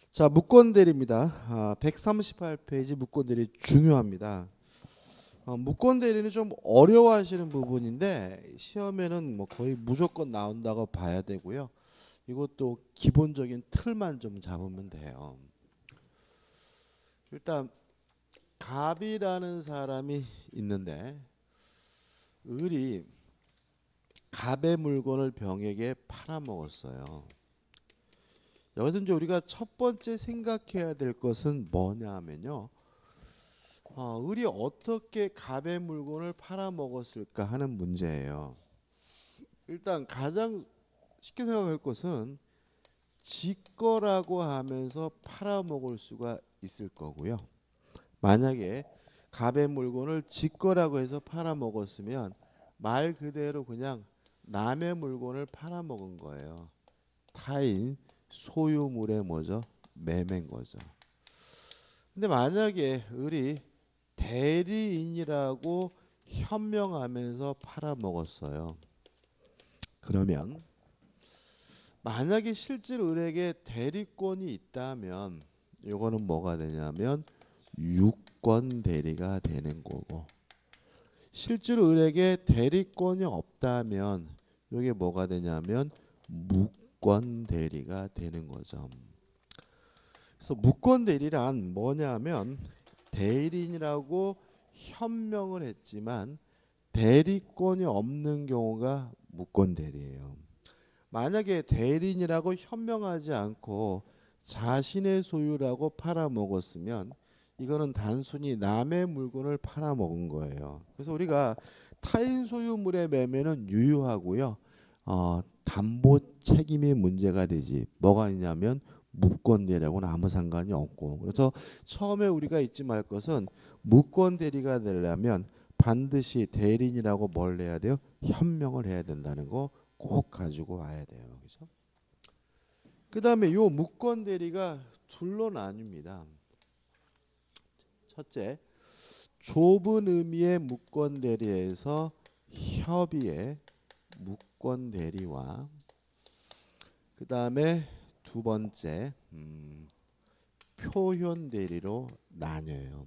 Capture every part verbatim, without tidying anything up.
자, 무권대리입니다. 아, 백삼십팔 페이지 무권대리 중요합니다. 어, 무권대리는 좀 어려워하시는 부분인데 시험에는 뭐 거의 무조건 나온다고 봐야 되고요. 이것도 기본적인 틀만 좀 잡으면 돼요. 일단 갑이라는 사람이 있는데 을이 갑의 물건을 병에게 팔아먹었어요. 여기서 이제 우리가 첫 번째 생각해야 될 것은 뭐냐 하면요. 어, 을이 어떻게 갑의 물건을 팔아먹었을까 하는 문제예요. 일단 가장 쉽게 생각할 것은 지 거라고 하면서 팔아먹을 수가 있을 거고요. 만약에 갑의 물건을 지 거라고 해서 팔아먹었으면 말 그대로 그냥 남의 물건을 팔아먹은 거예요. 타인 소유물의 뭐죠? 매매인 거죠. 근데 만약에 을이 대리인이라고 현명하면서 팔아먹었어요. 그러면 만약에 실제로 을에게 대리권이 있다면 이거는 뭐가 되냐면 유권 대리가 되는 거고, 실제로 을에게 대리권이 없다면 이게 뭐가 되냐면 무권 대리가 되는 거죠. 그래서 무권 대리란 뭐냐면 대리인이라고 현명을 했지만 대리권이 없는 경우가 무권 대리예요. 만약에 대리인이라고 현명하지 않고 자신의 소유라고 팔아먹었으면 이거는 단순히 남의 물건을 팔아먹은 거예요. 그래서 우리가 타인 소유물의 매매는 유효하고요. 어, 담보 책임이 문제가 되지. 뭐가 있냐면 무권 대리하고는 아무 상관이 없고. 그래서 처음에 우리가 잊지 말 것은 무권 대리가 되려면 반드시 대리인이라고 뭘 해야 돼요? 현명을 해야 된다는 거 꼭 가지고 와야 돼요. 그죠? 그 다음에 요 무권 대리가 둘로 나뉩니다. 첫째, 좁은 의미의 무권 대리에서 협의의 무권 대리와 그 다음에 두 번째 음, 표현 대리로 나뉘어요.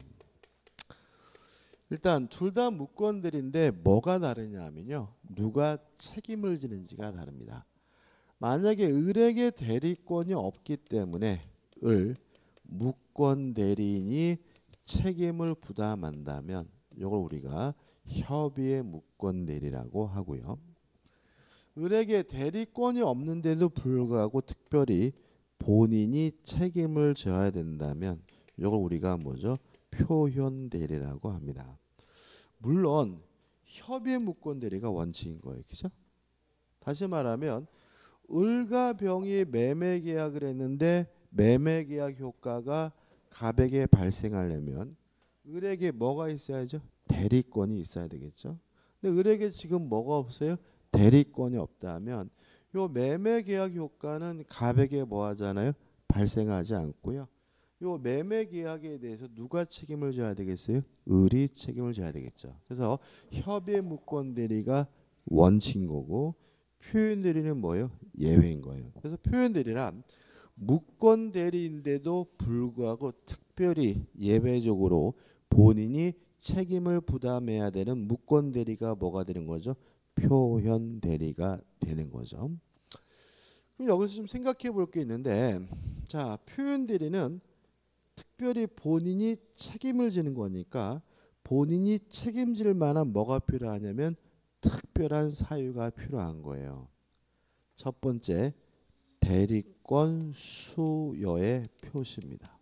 일단 둘 다 무권 대리인데 뭐가 다르냐면요. 누가 책임을 지는지가 다릅니다. 만약에 을에게 대리권이 없기 때문에 을 무권 대리인이 책임을 부담한다면 이걸 우리가 협의의 무권 대리라고 하고요. 을에게 대리권이 없는데도 불구하고 특별히 본인이 책임을 져야 된다면 이걸 우리가 뭐죠? 표현 대리라고 합니다. 물론 협의의 무권 대리가 원칙인 거예요. 그죠? 다시 말하면 을과 병이 매매 계약을 했는데 매매 계약 효과가 갑에게 발생하려면 을에게 뭐가 있어야죠? 대리권이 있어야 되겠죠. 근데 을에게 지금 뭐가 없어요? 대리권이 없다면 요 매매 계약 효과는 갑에게 뭐 하잖아요? 발생하지 않고요. 요 매매 계약에 대해서 누가 책임을 져야 되겠어요? 을이 책임을 져야 되겠죠. 그래서 협의 무권 대리가 원칙인 거고 표현 대리는 뭐예요? 예외인 거예요. 그래서 표현 대리란 무권 대리인데도 불구하고 특별히 예외적으로 본인이 책임을 부담해야 되는 무권 대리가 뭐가 되는 거죠? 표현 대리가 되는 거죠. 그럼 여기서 좀 생각해 볼 게 있는데, 자, 표현 대리는 특별히 본인이 책임을 지는 거니까 본인이 책임질 만한 뭐가 필요하냐면 특별한 사유가 필요한 거예요. 첫 번째, 대리권 수여의 표시입니다.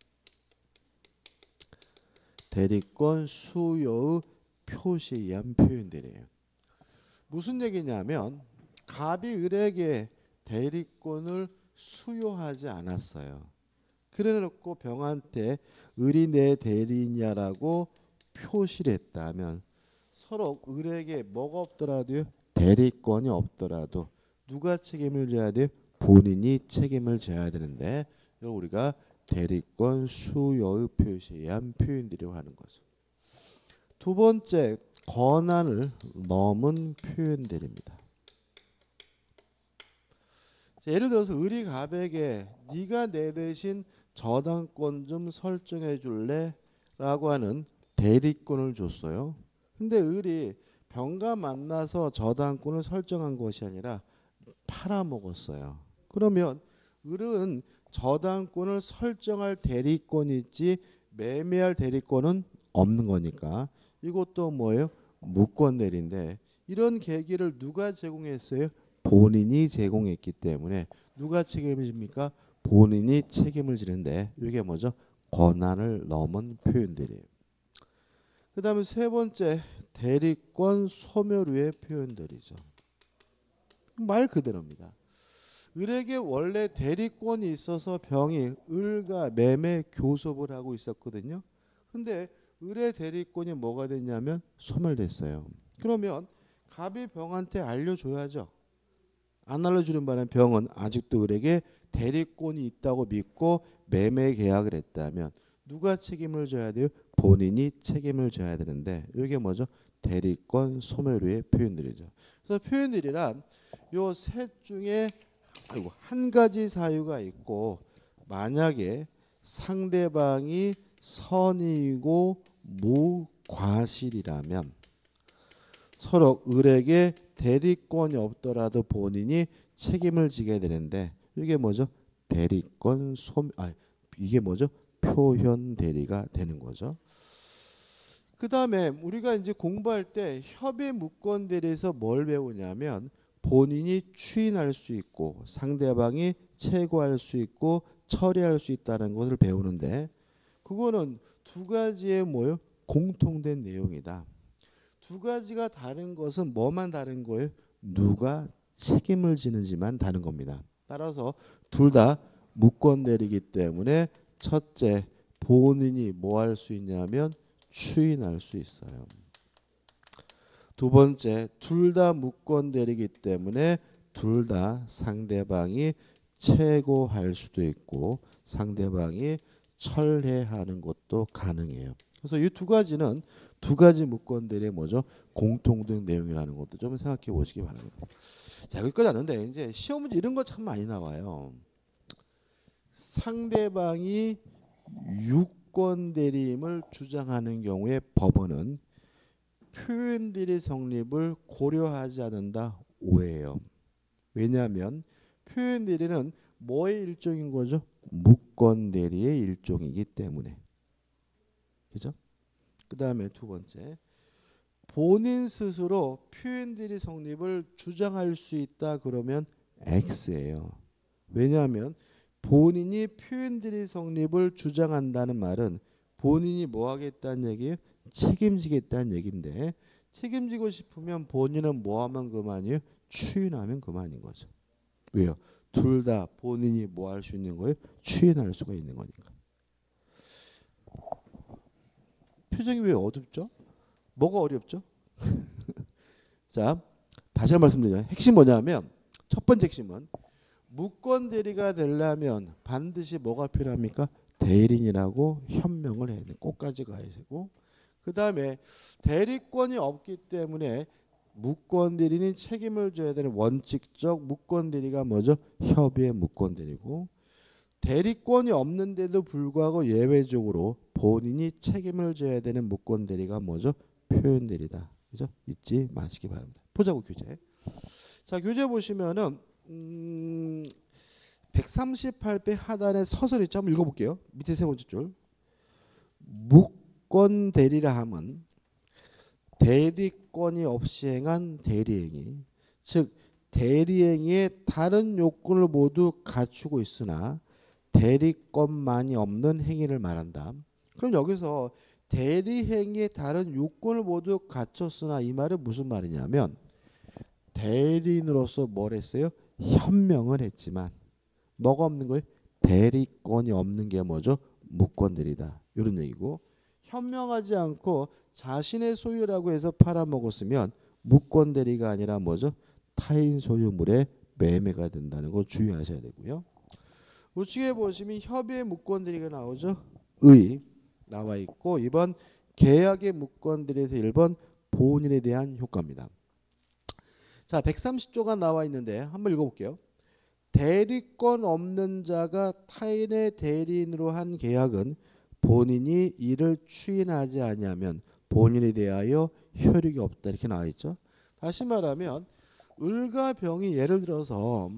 대리권 수여의 표시에 의한 표현들이에요. 무슨 얘기냐면 갑이 을에게 대리권을 수여하지 않았어요. 그래놓고 병한테 을이 내 대리인이야라고 표시를 했다면 서로 을에게 뭐가 없더라도요? 대리권이 없더라도 누가 책임을 져야 돼요? 본인이 책임을 져야 되는데 이걸 우리가 대리권 수여의 표시에 의한 표현들이라고 하는 거죠. 두 번째, 권한을 넘은 표현들입니다. 자, 예를 들어서 을이 갑에게 네가 내 대신 저당권 좀 설정해 줄래? 라고 하는 대리권을 줬어요. 근데 을이 병과 만나서 저당권을 설정한 것이 아니라 팔아먹었어요. 그러면 을은 저당권을 설정할 대리권이 있지 매매할 대리권은 없는 거니까 이것도 뭐예요? 무권대리인데 이런 계기를 누가 제공했어요? 본인이 제공했기 때문에 누가 책임을 집니까? 본인이 책임을 지는데 이게 뭐죠? 권한을 넘은 표현들이에요. 그 다음에 세 번째 대리권 소멸후의 표현들이죠. 말 그대로입니다. 을에게 원래 대리권이 있어서 병이 을과 매매 교섭을 하고 있었거든요. 근데 을의 대리권이 뭐가 됐냐면 소멸됐어요. 그러면 갑이 병한테 알려줘야죠. 안 알려주는 바람에 병은 아직도 을에게 대리권이 있다고 믿고 매매 계약을 했다면 누가 책임을 져야 돼요? 본인이 책임을 져야 되는데 이게 뭐죠? 대리권 소멸후의 표현들이죠. 그래서 표현들이란 요 셋 중에 아이고 한 가지 사유가 있고 만약에 상대방이 선의이고 무과실이라면 서로 을에게 대리권이 없더라도 본인이 책임을 지게 되는데 이게 뭐죠? 대리권 소멸 아 이게 뭐죠? 표현 대리가 되는 거죠. 그 다음에 우리가 이제 공부할 때 협의 무권 대리에서 뭘 배우냐면 본인이 추인할 수 있고 상대방이 채고할 수 있고 처리할 수 있다는 것을 배우는데 그거는 두 가지의 뭐요? 공통된 내용이다. 두 가지가 다른 것은 뭐만 다른 거예요? 누가 책임을 지는지만 다른 겁니다. 따라서 둘 다 무권 대리이기 때문에 첫째 본인이 뭐 할 수 있냐면 추인할 수 있어요. 두 번째 둘 다 무권 대리이기 때문에 둘 다 상대방이 채고할 수도 있고 상대방이 철회하는 것도 가능해요. 그래서 이 두 가지는 두 가지 무권 대리의 뭐죠? 공통된 내용이라는 것도 좀 생각해 보시기 바랍니다. 자, 여기까지 왔는데 이제 시험 문제 이런 거 참 많이 나와요. 상대방이 유권 대리임을 주장하는 경우에 법원은 표현 대리 성립을 고려하지 않는다. 오해예요. 왜냐하면 표현 대리는 뭐의 일종인 거죠? 무권 대리의 일종이기 때문에. 그죠? 그 다음에 두 번째 본인 스스로 표현 대리 성립을 주장할 수 있다 그러면 X예요. 왜냐하면 본인이 표현 대리 성립을 주장한다는 말은 본인이 뭐 하겠다는 얘기예요? 책임지겠다는 얘기인데 책임지고 싶으면 본인은 뭐 하면 그만이에요? 추인하면 그만인 거죠. 왜요? 둘 다 본인이 뭐 할 수 있는 거예요? 추인할 수가 있는 거니까. 표정이 왜 어둡죠? 뭐가 어렵죠? 자, 다시 한 번 말씀드려요. 핵심 뭐냐면 첫 번째 핵심은 무권 대리가 되려면 반드시 뭐가 필요합니까? 대리인이라고 현명을 해야 돼. 꼭까지 가야 되고 그 다음에 대리권이 없기 때문에 무권 대리인이 책임을 져야 되는 원칙적 무권 대리가 뭐죠? 협의의 무권 대리고 대리권이 없는데도 불구하고 예외적으로 본인이 책임을 져야 되는 무권 대리가 뭐죠? 표현 대리다. 그죠? 잊지 마시기 바랍니다. 보자고 교재. 자, 교재 보시면은 음, 백삼십팔 배 하단에 서술 있죠? 한번 읽어볼게요. 밑에 세 번째 줄. 무권 대리라 함은 대리권이 없이 행한 대리행위, 즉 대리행위의 다른 요건을 모두 갖추고 있으나 대리권만이 없는 행위를 말한다. 그럼 여기서 대리행위의 다른 요건을 모두 갖췄으나 이 말은 무슨 말이냐면 대리인으로서 뭘 했어요? 현명을 했지만 뭐가 없는 거예요? 대리권이 없는 게 뭐죠? 무권대리다. 이런 얘기고 현명하지 않고 자신의 소유라고 해서 팔아먹었으면 무권대리가 아니라 뭐죠? 타인 소유물의 매매가 된다는 거 주의하셔야 되고요. 우측에 보시면 협의의 무권대리가 나오죠. 의 나와 있고 이 번 계약의 무권대리에서 일 번 본인에 대한 효과입니다. 자, 백삼십 조가 나와 있는데 한번 읽어볼게요. 대리권 없는 자가 타인의 대리인으로 한 계약은 본인이 이를 추인하지 아니하면 본인에 대하여 효력이 없다 이렇게 나와 있죠. 다시 말하면 을과 병이 예를 들어서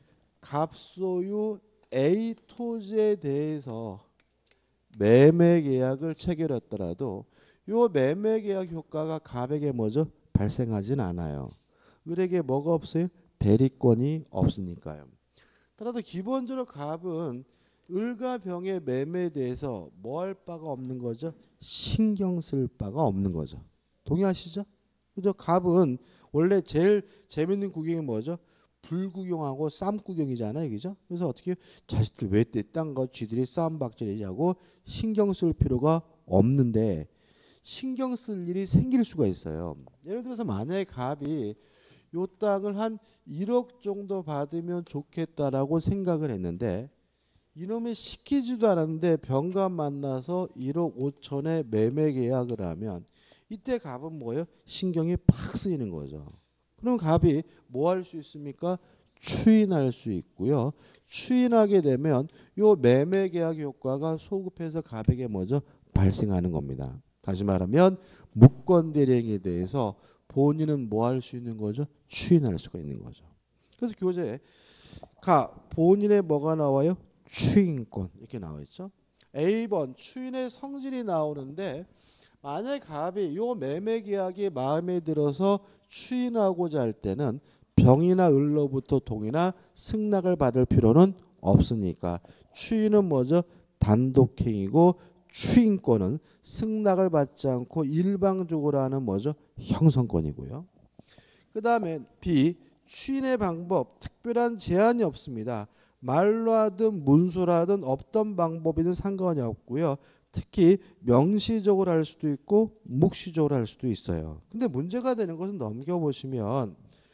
갑소유 A 토지에 대해서 매매 계약을 체결했더라도 요 매매 계약 효과가 갑에게 뭐죠? 발생하진 않아요. 을에게 뭐가 없어요? 대리권이 없으니까요. 따라서 기본적으로 갑은 을과 병의 매매에 대해서 뭐 할 바가 없는 거죠? 신경 쓸 바가 없는 거죠. 동의하시죠? 그죠? 갑은 원래 제일 재밌는 구경이 뭐죠? 불구경하고 쌈구경이잖아요. 그죠? 그래서 어떻게 자식들 왜 딴 거 쥐들이 싸움박질이냐고 신경 쓸 필요가 없는데 신경 쓸 일이 생길 수가 있어요. 예를 들어서 만약에 갑이 요 땅을 한 일억 정도 받으면 좋겠다라고 생각을 했는데 이놈이 시키지도 않았는데 병과 만나서 일억 오천에 매매 계약을 하면 이때 갑은 뭐예요? 신경이 팍 쓰이는 거죠. 그럼 갑이 뭐 할 수 있습니까? 추인할 수 있고요. 추인하게 되면 요 매매 계약 효과가 소급해서 갑에게 뭐죠? 발생하는 겁니다. 다시 말하면 무권 대리행위에 대해서 본인은 뭐 할 수 있는 거죠? 추인할 수가 있는 거죠. 그래서 교재에 가 본인의 뭐가 나와요? 추인권 이렇게 나와 있죠. A 번 추인의 성질이 나오는데 만약에 갑이 요 매매 계약이 마음에 들어서 추인하고자 할 때는 병이나 을로부터 동의나 승낙을 받을 필요는 없으니까 추인은 뭐죠? 단독행위고 추인권은 승낙을 받지 않고 일방적으로 하는 뭐죠? 형성권이고요. 그 다음에 B 추인의 방법 특별한 제한이 없습니다. 말로 하든 문서로 하든 없던 방법이든 상관이 없고요. 특히 명시적으로 할 수도 있고 묵시적으로 할 수도 있어요. 근데 문제가 되는 것은 넘겨보시면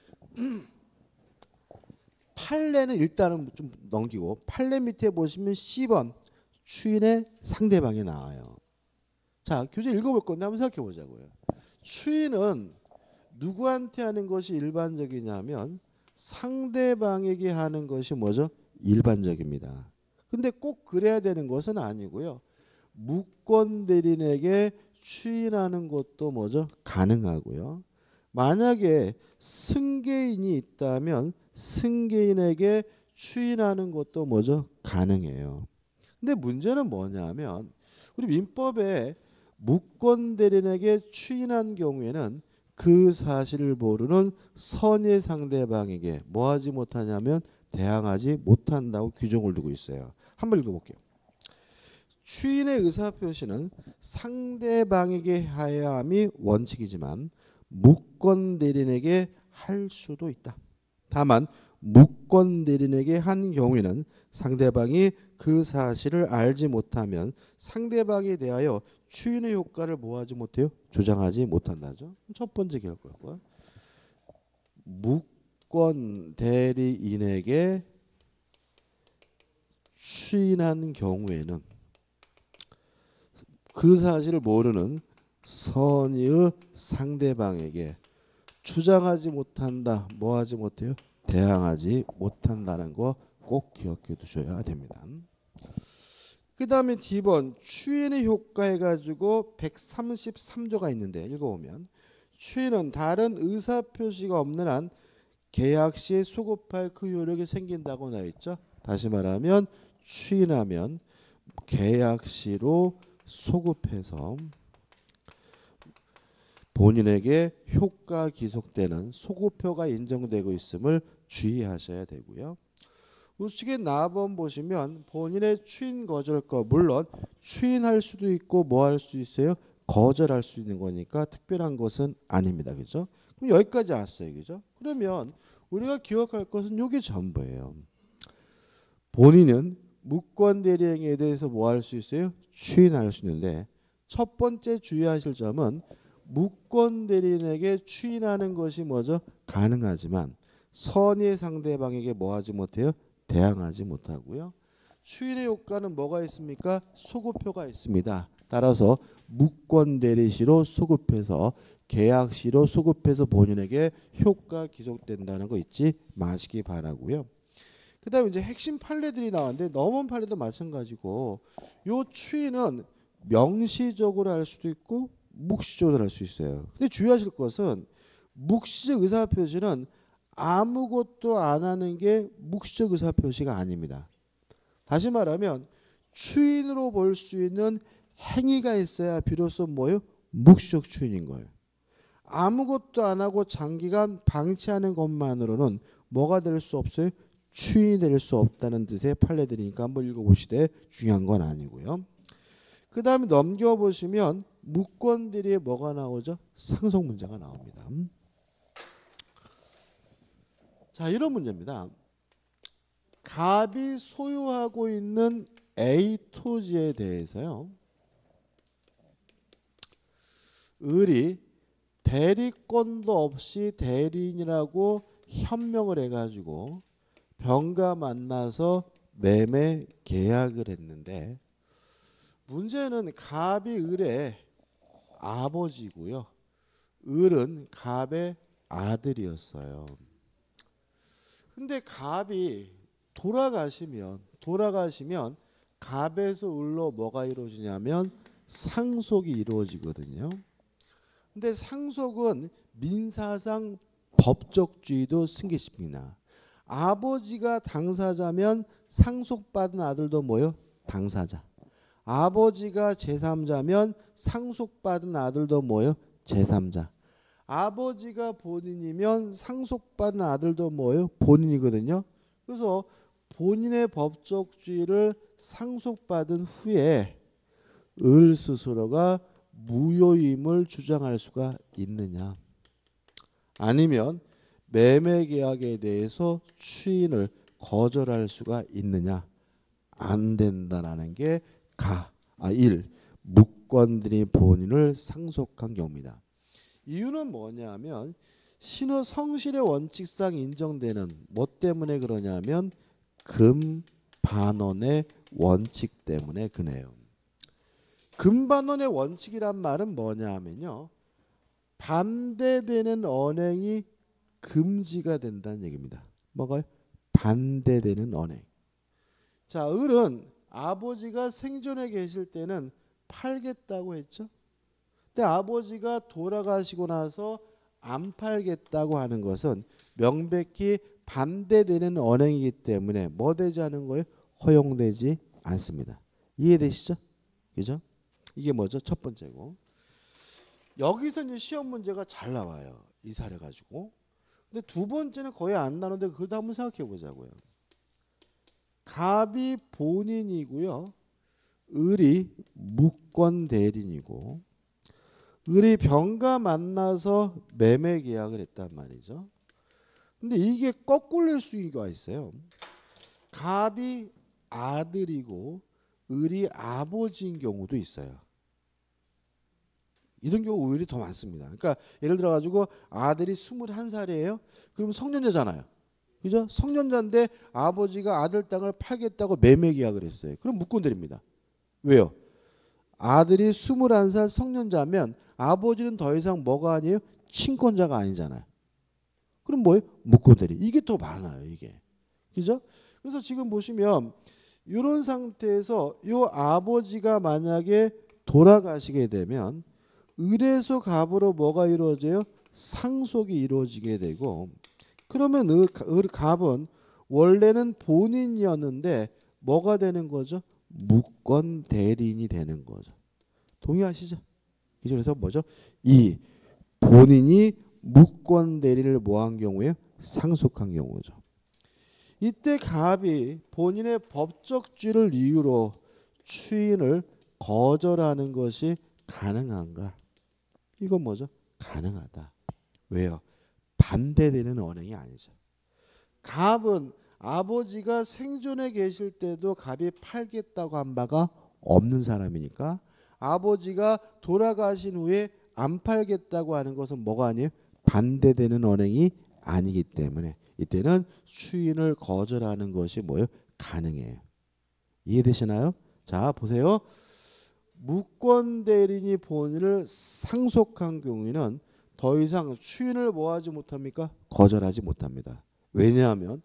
판례는 일단은 좀 넘기고 판례 밑에 보시면 씨 번 추인의 상대방이 나와요. 자, 교재 읽어볼 건데 한번 생각해 보자고요. 추인은 누구한테 하는 것이 일반적이냐면 상대방에게 하는 것이 뭐죠? 일반적입니다. 근데 꼭 그래야 되는 것은 아니고요. 무권 대리인에게 추인하는 것도 뭐죠? 가능하고요. 만약에 승계인이 있다면 승계인에게 추인하는 것도 뭐죠? 가능해요. 근데 문제는 뭐냐면 우리 민법에 무권 대리인에게 추인한 경우에는 그 사실을 모르는 선의 상대방에게 뭐 하지 못하냐면 대항하지 못한다고 규정을 두고 있어요. 한번 읽어볼게요. 추인의 의사표시는 상대방에게 해야 함이 원칙이지만 무권 대리인에게 할 수도 있다. 다만 무권 대리인에게 한 경우에는 상대방이 그 사실을 알지 못하면 상대방에 대하여 추인의 효과를 뭐하지 못해요? 조장하지 못한다죠. 첫 번째 결과고요. 무권 대리인에게 추인한 경우에는 그 사실을 모르는 선의의 상대방에게 주장하지 못한다. 뭐하지 못해요? 대항하지 못한다는 거 꼭 기억해 두셔야 됩니다. 그 다음에 디 번 추인의 효과 해가지고 백삼십삼 조가 있는데 읽어보면 추인은 다른 의사표시가 없는 한 계약 시에 소급할 그 효력이 생긴다고 나와 있죠. 다시 말하면 추인하면 계약 시로 소급해서 본인에게 효과 기속되는 소급효가 인정되고 있음을 주의하셔야 되고요. 우측에 나번 보시면 본인의 추인 거절거 물론 추인할 수도 있고 뭐 할 수 있어요? 거절할 수 있는 거니까 특별한 것은 아닙니다. 그죠? 그럼 여기까지 왔어요. 그죠? 그러면 우리가 기억할 것은 이게 전부예요. 본인은 무권 대리행위에 대해서 뭐 할 수 있어요? 추인할 수 있는데 첫 번째 주의하실 점은 무권 대리인에게 추인하는 것이 뭐죠? 가능하지만 선의 상대방에게 뭐 하지 못해요? 대항하지 못하고요. 추인의 효과는 뭐가 있습니까? 소급효가 있습니다. 따라서 무권 대리시로 소급해서 계약시로 소급해서 본인에게 효과 기속된다는 거 잊지 마시기 바라고요. 그다음에 이제 핵심 판례들이 나왔는데 넘은 판례도 마찬가지고 요 추인은 명시적으로 할 수도 있고 묵시적으로 할 수 있어요. 근데 주의하실 것은 묵시적 의사표시는 아무것도 안 하는 게 묵시적 의사표시가 아닙니다. 다시 말하면 추인으로 볼 수 있는 행위가 있어야 비로소 뭐예요? 묵시적 추인인 거예요. 아무것도 안 하고 장기간 방치하는 것만으로는 뭐가 될 수 없어요? 추인이 될 수 없다는 뜻의 판례들이니까 한번 읽어보시되 중요한 건 아니고요. 그 다음에 넘겨보시면 무권대리에 뭐가 나오죠? 상속 문제가 나옵니다. 자, 이런 문제입니다. 갑이 소유하고 있는 A 토지에 대해서요, 을이 대리권도 없이 대리인이라고 현명을 해가지고 병과 만나서 매매 계약을 했는데, 문제는 갑이 을의 아버지고요, 을은 갑의 아들이었어요. 근데 갑이 돌아가시면 돌아가시면 갑에서 을로 뭐가 이루어지냐면 상속이 이루어지거든요. 근데 상속은 민사상 법적주의도 승계시킵니다. 아버지가 당사자면 상속받은 아들도 뭐요? 당사자. 아버지가 제삼자면 상속받은 아들도 뭐요? 제삼자. 아버지가 본인이면 상속받은 아들도 뭐예요? 본인이거든요. 그래서 본인의 법적주의를 상속받은 후에 을 스스로가 무효임을 주장할 수가 있느냐, 아니면 매매계약에 대해서 추인을 거절할 수가 있느냐, 안 된다라는 게 가, 아, 일, 무권들이 본인을 상속한 경우입니다. 이유는 뭐냐면 신의 성실의 원칙상 인정되는 뭐 때문에 그러냐면 금반원의 원칙 때문에 그래요. 금반원의 원칙이란 말은 뭐냐면요, 반대되는 언행이 금지가 된다는 얘기입니다. 뭐가요? 반대되는 언행. 자, 을은 아버지가 생존해 계실 때는 팔겠다고 했죠. 근데 아버지가 돌아가시고 나서 안 팔겠다고 하는 것은 명백히 반대되는 언행이기 때문에 뭐 되지 않은 거예요? 허용되지 않습니다. 이해되시죠? 그죠? 이게 뭐죠? 첫 번째고. 여기서 이제 시험 문제가 잘 나와요. 이 사례 가지고. 근데 두 번째는 거의 안 나오는데 그걸 한번 생각해 보자고요. 갑이 본인이고요, 을이 무권 대리인이고, 을이 병과 만나서 매매 계약을 했단 말이죠. 근데 이게 거꾸로 수가 있어요. 갑이 아들이고 을이 아버지인 경우도 있어요. 이런 경우 오히려 더 많습니다. 그러니까 예를 들어 가지고 아들이 스물한 살이에요. 그럼 성년자잖아요. 그죠? 성년자인데 아버지가 아들 땅을 팔겠다고 매매 계약을 했어요. 그럼 무권대리입니다. 왜요? 아들이 스물한 살 성년자면 아버지는 더 이상 뭐가 아니에요? 친권자가 아니잖아요. 그럼 뭐예요? 무권대리. 이게 더 많아요, 이게. 그죠? 그래서 지금 보시면 이런 상태에서 이 아버지가 만약에 돌아가시게 되면 을에서 갑으로 뭐가 이루어져요? 상속이 이루어지게 되고, 그러면 을, 을 갑은 원래는 본인이었는데 뭐가 되는 거죠? 무권 대리인이 되는 거죠. 동의하시죠? 그래서 뭐죠? 이 본인이 무권 대리를 뭐한 경우에 상속한 경우죠. 이때 갑이 본인의 법적주의를 이유로 추인을 거절하는 것이 가능한가? 이건 뭐죠? 가능하다. 왜요? 반대되는 언행이 아니죠. 갑은 아버지가 생존해 계실 때도 갑이 팔겠다고 한 바가 없는 사람이니까 아버지가 돌아가신 후에 안 팔겠다고 하는 것은 뭐가 아니에요? 반대되는 언행이 아니기 때문에 이때는 추인을 거절하는 것이 뭐예요? 가능해요. 이해되시나요? 자, 보세요. 무권 대리인이 본인을 상속한 경우에는 더 이상 추인을 뭐하지 못합니까? 거절하지 못합니다. 왜냐하면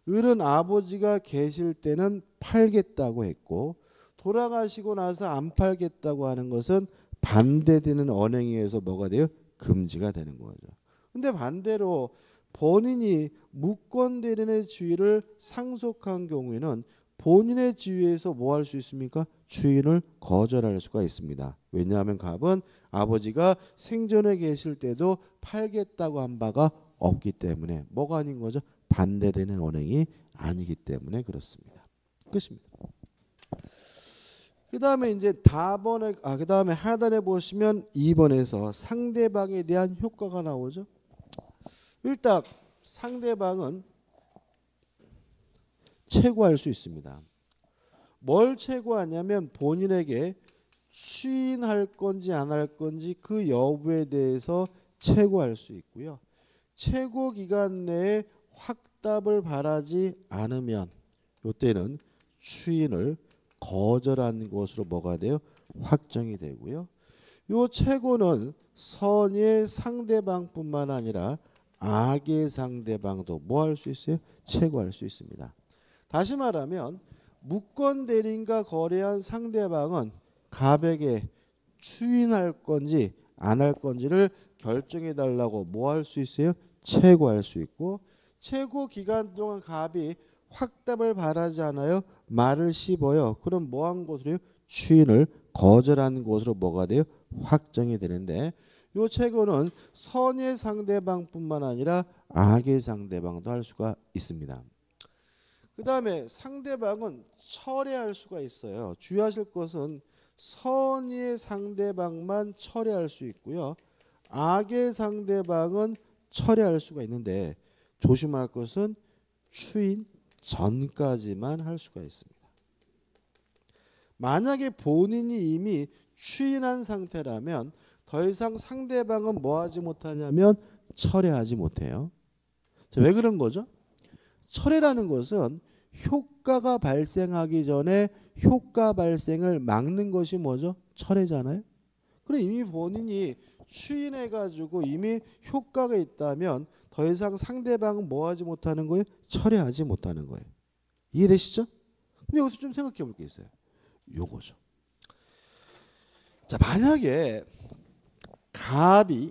을은 아버지가 계실 때는 팔겠다고 했고 돌아가시고 나서 안 팔겠다고 하는 것은 반대되는 언행에 의해서 뭐가 돼요? 금지가 되는 거죠. 근데 반대로 본인이 무권 대리인의 지위를 상속한 경우에는 본인의 지위에서 뭐 할 수 있습니까? 추인을 거절할 수가 있습니다. 왜냐하면 갑은 아버지가 생전에 계실 때도 팔겠다고 한 바가 없기 때문에 뭐가 아닌 거죠? 반대되는 언행이 아니기 때문에 그렇습니다. 끝입니다. 그 다음에 이제 다번에 아 그 다음에 하단에 보시면 이 번에서 상대방에 대한 효과가 나오죠. 일단 상대방은 채고할 수 있습니다. 뭘 채고하냐면 본인에게 추인할 건지 안 할 건지 그 여부에 대해서 채고할 수 있고요. 채고 기간 내에 확답을 바라지 않으면 이때는 추인을 거절한 것으로 뭐가 돼요? 확정이 되고요. 이 채고는 선의 상대방뿐만 아니라 악의 상대방도 뭐 할 수 있어요? 채고할 수 있습니다. 다시 말하면 무권 대리인과 거래한 상대방은 갑에게 추인할 건지 안 할 건지를 결정해 달라고 뭐 할 수 있어요? 채고할 수 있고 채고 기간 동안 갑이 확답을 바라지 않아요? 말을 씹어요. 그럼 뭐 한 것으로요? 추인을 거절한 것으로 뭐가 돼요? 확정이 되는데 이 채고는 선의 상대방뿐만 아니라 악의 상대방도 할 수가 있습니다. 그 다음에 상대방은 철회할 수가 있어요. 주의하실 것은 선의 상대방만 철회할 수 있고요. 악의 상대방은 철회할 수가 있는데 조심할 것은 추인 전까지만 할 수가 있습니다. 만약에 본인이 이미 추인한 상태라면 더 이상 상대방은 뭐 하지 못하냐면 철회하지 못해요. 자, 왜 그런 거죠? 철회라는 것은 효과가 발생하기 전에 효과 발생을 막는 것이 뭐죠? 철회잖아요. 그럼 이미 본인이 추인해가지고 이미 효과가 있다면 더 이상 상대방은 뭐 하지 못하는 거예요? 철회하지 못하는 거예요. 이해되시죠? 근데 여기서 좀 생각해 볼 게 있어요. 요거죠. 자, 만약에 갑이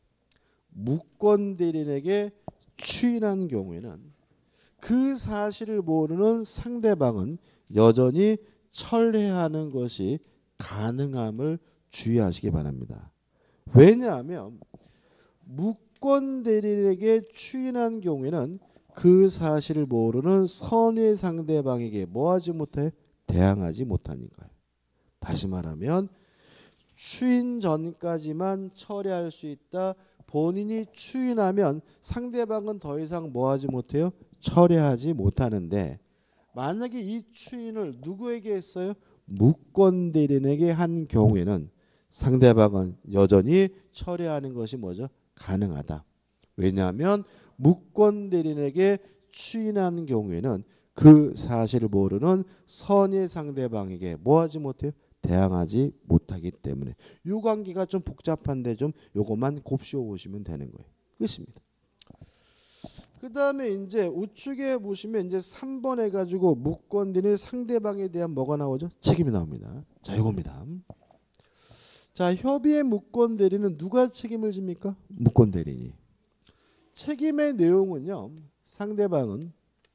무권 대리인에게 추인한 경우에는 그 사실을 모르는 상대방은 여전히 철회하는 것이 가능함을 주의하시기 바랍니다. 왜냐하면 무권 대리인에게 추인한 경우에는 그 사실을 모르는 선의 상대방에게 뭐하지 못해? 대항하지 못하니까요. 다시 말하면 추인 전까지만 철회할 수 있다. 본인이 추인하면 상대방은 더 이상 뭐하지 못해요? 철회하지 못하는데 만약에 이 추인을 누구에게 했어요? 무권 대리인에게 한 경우에는 상대방은 여전히 철회하는 것이 뭐죠? 가능하다. 왜냐하면 무권 대리인에게 추인한 경우에는 그 사실을 모르는 선의 상대방에게 뭐하지 못해요? 대항하지 못하기 때문에 이 관계가 좀 복잡한데 좀 요것만 곱씹어 보시면 되는 거예요. 끝입니다. 그 다음에 이제 우측에 보시면 이제 삼 번 해가지고 무권 대리인 상대방에 대한 뭐가 나오죠? 책임이 나옵니다. 자, 이겁니다. 자, 협의의 무권 대리인은 누가 책임을 집니까? 무권 대리인이. 책임의 내용은요. 상대방은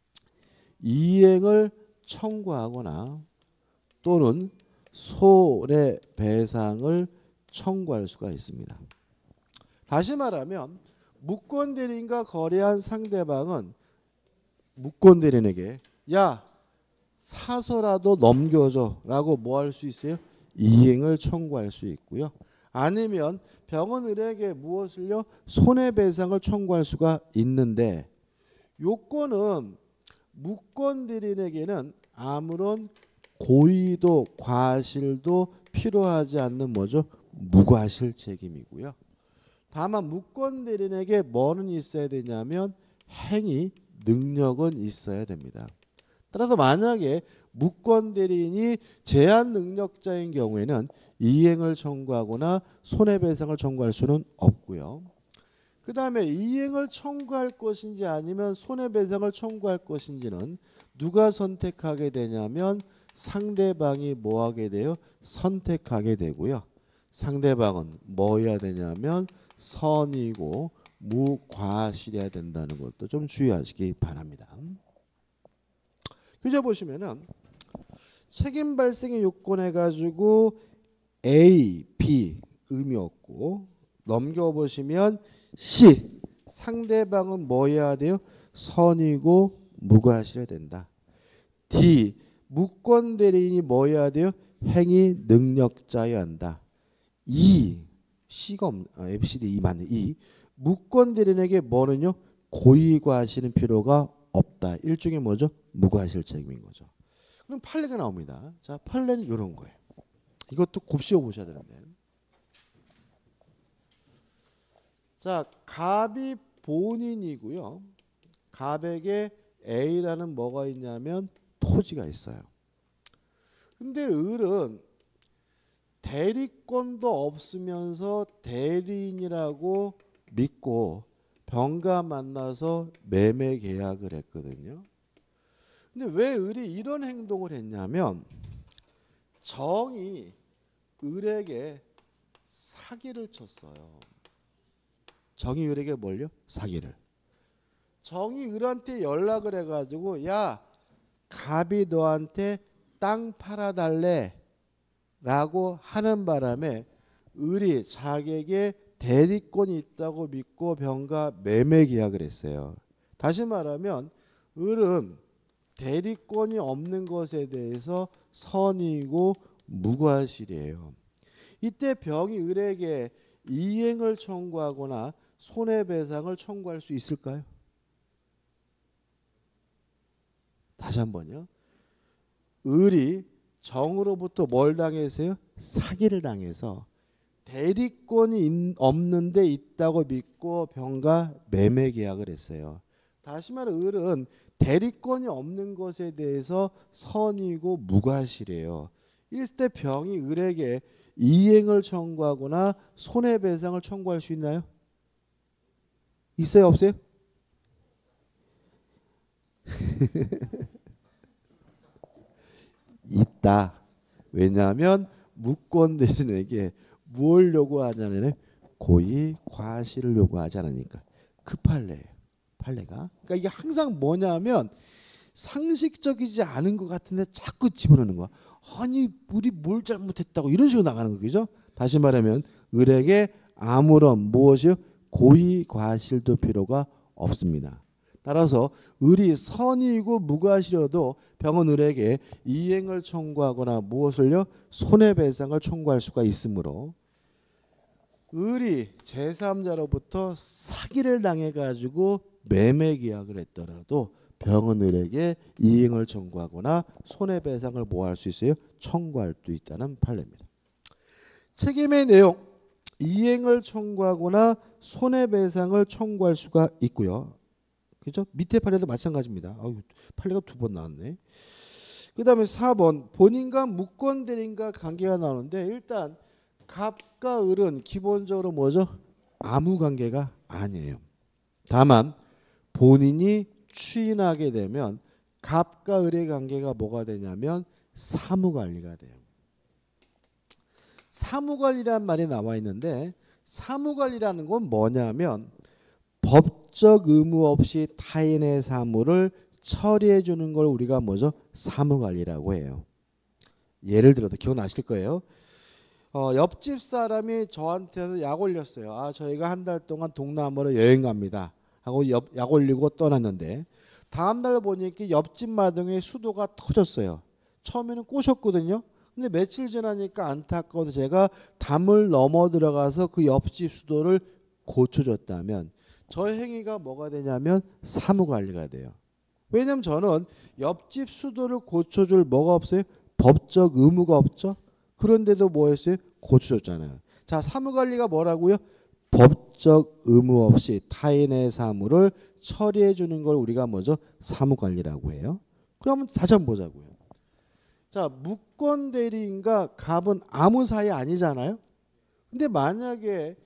이행을 청구하거나 또는 손해배상을 청구할 수가 있습니다. 다시 말하면 무권 대리인과 거래한 상대방은 무권 대리인에게 야 사서라도 넘겨줘 라고 뭐 할 수 있어요? 이행을 청구할 수 있고요. 아니면 병원을에게 무엇을요? 손해배상을 청구할 수가 있는데 요건은 무권 대리인에게는 아무런 고의도 과실도 필요하지 않는 뭐죠? 무과실 책임이고요. 다만 무권 대리인에게 뭐는 있어야 되냐면 행위 능력은 있어야 됩니다. 따라서 만약에 무권 대리인이 제한 능력자인 경우에는 이행을 청구하거나 손해배상을 청구할 수는 없고요. 그 그 다음에 이행을 청구할 것인지 아니면 손해배상을 청구할 것인지는 누가 선택하게 되냐면 상대방이 뭐 하게 돼요? 선택하게 되고요. 상대방은 뭐 해야 되냐면 선이고 무과실해야 된다는 것도 좀 주의하시기 바랍니다. 교재 보시면은 책임 발생의 요건 해가지고 A, B 의미 없고 넘겨보시면 C 상대방은 뭐 해야 돼요? 선이고 무과실해야 된다. D 무권 대리인이 뭐 해야 돼요? 행위 능력자여야 한다. E C가 없 아, 에이 비 씨 디 E 맞네. E 무권 대리인에게 뭐는요? 고의과실은 필요가 없다. 일종의 뭐죠? 무과실 책임인 거죠. 그럼 판례가 나옵니다. 자, 판례는 이런 거예요. 이것도 곱씹어 보셔야 되는데. 자, 갑이 본인이고요. 갑에게 A라는 뭐가 있냐면 토지가 있어요. 근데 을은 대리권도 없으면서 대리인이라고 믿고 병가 만나서 매매 계약을 했거든요. 근데 왜 을이 이런 행동을 했냐면 정이 을에게 사기를 쳤어요. 정이 을에게 뭘요? 사기를. 정이 을한테 연락을 해가지고 야 갑이 너한테 땅 팔아달래 라고 하는 바람에 을이 자기에게 대리권이 있다고 믿고 병가 매매 계약을 했어요. 다시 말하면 을은 대리권이 없는 것에 대해서 선이고 무과실이에요. 이때 병이 을에게 이행을 청구하거나 손해배상을 청구할 수 있을까요? 다시 한번요. 을이 정으로부터 뭘 당했어요? 사기를 당해서 대리권이 없는데 있다고 믿고 병가 매매 계약을 했어요. 다시 말해 을은 대리권이 없는 것에 대해서 선이고 무과실이에요. 이때 병이 을에게 이행을 청구하거나 손해배상을 청구할 수 있나요? 있어요? 없어요? 있다. 왜냐하면 무권 대리인에게 뭘 요구하냐면 고의 과실을 요구하지 않으니까. 그 판례예요. 판례가. 그러니까 이게 항상 뭐냐면 상식적이지 않은 것 같은데 자꾸 집어넣는 거야. 아니 우리 뭘 잘못했다고 이런 식으로 나가는 거죠. 다시 말하면 을에게 아무런 무엇이요? 고의 과실도 필요가 없습니다. 따라서 을이 선이고 무과실여도 병은 을에게 이행을 청구하거나 무엇을요? 손해배상을 청구할 수가 있으므로 을이 제삼자로부터 사기를 당해가지고 매매 계약을 했더라도 병은 을에게 이행을 청구하거나 손해배상을 뭐 할 수 있어요? 청구할 수 있다는 판례입니다. 책임의 내용, 이행을 청구하거나 손해배상을 청구할 수가 있고요. 그죠? 밑에 판례도 마찬가지입니다. 아유, 판례가 두 번 나왔네. 그 다음에 사 번 본인과 무권 대리인과 관계가 나오는데 일단 갑과 을은 기본적으로 뭐죠? 아무 관계가 아니에요. 다만 본인이 추인하게 되면 갑과 을의 관계가 뭐가 되냐면 사무관리가 돼요. 사무관리란 말이 나와 있는데 사무관리라는 건 뭐냐면 법적 의무 없이 타인의 사무를 처리해 주는 걸 우리가 뭐죠? 사무관리라고 해요. 예를 들어서 기억나실 거예요. 어, 옆집 사람이 저한테서 약 올렸어요. 아, 저희가 한 달 동안 동남아로 여행 갑니다. 하고 약, 약 올리고 떠났는데 다음 날 보니까 옆집 마당에 수도가 터졌어요. 처음에는 꼬셨거든요. 근데 며칠 지나니까 안타까워서 제가 담을 넘어 들어가서 그 옆집 수도를 고쳐줬다면 저 행위가 뭐가 되냐면 사무관리가 돼요. 왜냐하면 저는 옆집 수도를 고쳐줄 뭐가 없어요? 법적 의무가 없죠. 그런데도 뭐 했어요? 고쳐줬잖아요. 자, 사무관리가 뭐라고요? 법적 의무 없이 타인의 사무를 처리해 주는 걸 우리가 뭐죠? 사무관리라고 해요. 그러면 다시 한번 보자고요. 자, 무권 대리인과 갑은 아무 사이 아니잖아요. 근데 만약에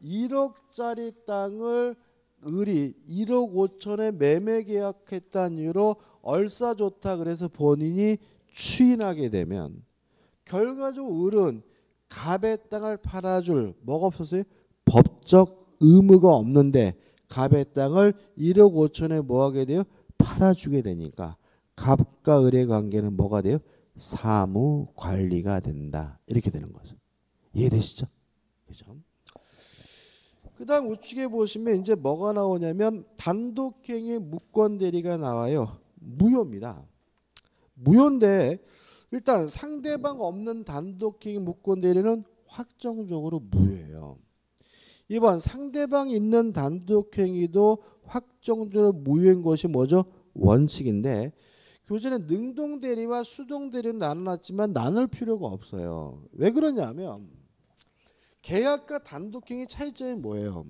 일억짜리 땅을 을이 일억 오천에 매매 계약했다는 이유로 얼싸 좋다 그래서 본인이 추인하게 되면 결과적으로 을은 갑의 땅을 팔아줄 뭐가 없었어요? 법적 의무가 없는데 갑의 땅을 일억 오천에 뭐하게 돼요? 팔아주게 되니까 갑과 을의 관계는 뭐가 돼요? 사무 관리가 된다. 이렇게 되는 거죠. 이해되시죠? 그죠? 그 다음 우측에 보시면 이제 뭐가 나오냐면 단독행위 무권대리가 나와요. 무효입니다. 무효인데 일단 상대방 없는 단독행위 무권대리는 확정적으로 무효예요. 이번 상대방 있는 단독행위도 확정적으로 무효인 것이 뭐죠? 원칙인데 교재는 능동대리와 수동대리로 나눠놨지만 나눌 필요가 없어요. 왜 그러냐면 계약과 단독행위 차이점이 뭐예요?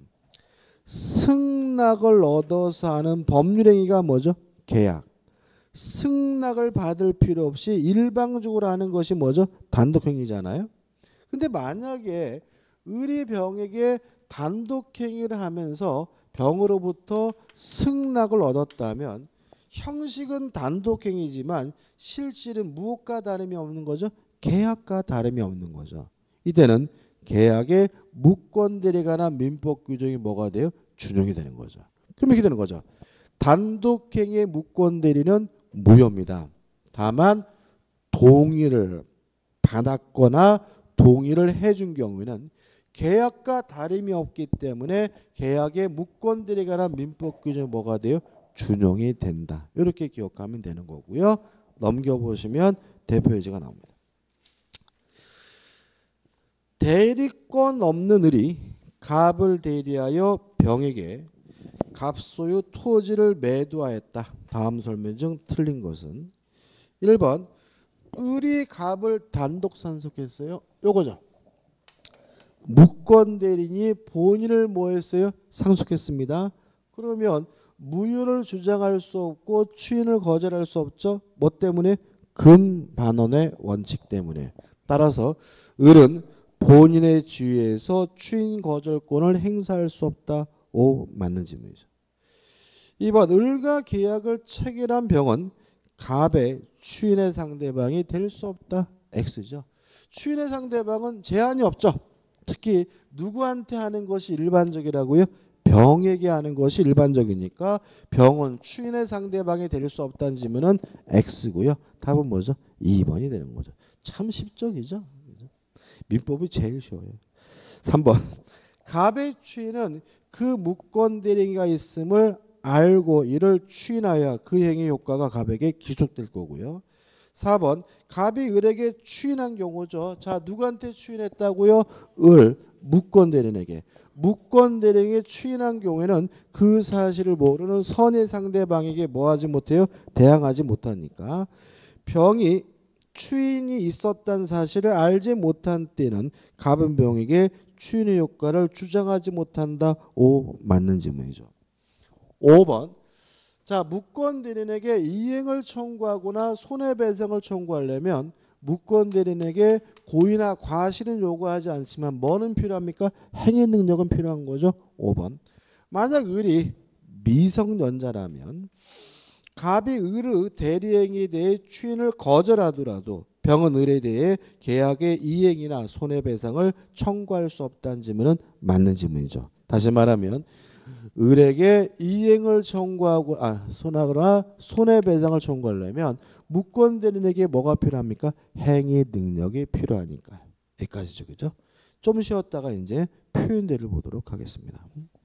승낙을 얻어서 하는 법률행위가 뭐죠? 계약. 승낙을 받을 필요 없이 일방적으로 하는 것이 뭐죠? 단독행위잖아요. 근데 만약에 을이 병에게 단독행위를 하면서 병으로부터 승낙을 얻었다면 형식은 단독행위지만 실질은 무엇과 다름이 없는 거죠? 계약과 다름이 없는 거죠. 이때는 계약의 무권대리에 관한 민법 규정이 뭐가 돼요? 준용이 되는 거죠. 그럼 이렇게 되는 거죠. 단독행위의 무권대리는 무효입니다. 다만 동의를 받았거나 동의를 해준 경우에는 계약과 다름이 없기 때문에 계약의 무권대리에 관한 민법 규정이 뭐가 돼요? 준용이 된다. 이렇게 기억하면 되는 거고요. 넘겨보시면 대표 예제가 나옵니다. 대리권 없는 을이 갑을 대리하여 병에게 갑소유 토지를 매도하였다. 다음 설명 중 틀린 것은 일 번 을이 갑을 단독 상속했어요. 요거죠. 무권대리인이 본인을 뭐 했어요? 상속했습니다. 그러면 무효를 주장할 수 없고 추인을 거절할 수 없죠. 뭐 때문에? 금반원의 원칙 때문에. 따라서 을은 본인의 지위에서 추인 거절권을 행사할 수 없다. 오, 맞는 질문이죠. 이 번 을과 계약을 체결한 병은 갑의 추인의 상대방이 될 수 없다. X죠. 추인의 상대방은 제한이 없죠. 특히 누구한테 하는 것이 일반적이라고요? 병에게 하는 것이 일반적이니까 병은 추인의 상대방이 될 수 없다는 질문은 X고요. 답은 뭐죠? 이 번이 되는 거죠. 참 쉽적이죠. 민법이 제일 쉬워요. 삼 번 갑의 추인은 그 무권대리인가 있음을 알고 이를 추인하여 그 행위 효과가 갑에게 기속될 거고요. 사 번 갑이 을에게 추인한 경우죠. 자, 누구한테 추인했다고요? 을, 무권대리인에게. 무권대리인에게 추인한 경우에는 그 사실을 모르는 선의 상대방에게 뭐하지 못해요? 대항하지 못하니까. 병이 추인이 있었다는 사실을 알지 못한 때는 갑은 병에게 추인의 효과를 주장하지 못한다. 오, 맞는 질문이죠. 오 번 자, 무권대리인에게 이행을 청구하거나 손해배상을 청구하려면 무권대리인에게 고의나 과실은 요구하지 않지만 뭐는 필요합니까? 행위 능력은 필요한 거죠. 오 번 만약 을이 미성년자라면 갑이 을의 대리행위에 대해 추인을 거절하더라도 병은 을에 대해 계약의 이행이나 손해배상을 청구할 수 없다는 질문은 맞는 질문이죠. 다시 말하면 을에게 이행을 청구하고 아 손하거나 손해배상을 청구하려면 무권대리인에게 뭐가 필요합니까? 행위 능력이 필요하니까. 여기까지죠, 그죠? 좀 쉬었다가 이제 표현들을 보도록 하겠습니다.